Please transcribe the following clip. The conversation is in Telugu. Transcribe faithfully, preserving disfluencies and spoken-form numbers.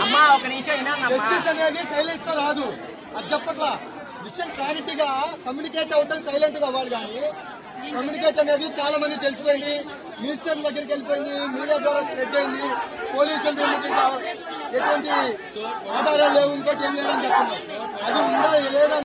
జస్టిస్ అనేది సైలెన్స్ తో రాదు, అది చెప్పట్లా. విషయం క్లారిటీగా కమ్యూనికేట్ అవటం సైలెంట్ గా అవ్వాలి. కానీ కమ్యూనికేట్ అనేది చాలా మంది తెలిసిపోయింది, మినిస్టర్ల దగ్గరికి వెళ్ళిపోయింది, మీడియా ద్వారా స్ప్రెడ్ అయింది. పోలీసులు ఎటువంటి ఆధారాలు లేవు, ఇంకోటి ఏం లేదని చెప్తున్నారు. అది ఉందా లేదా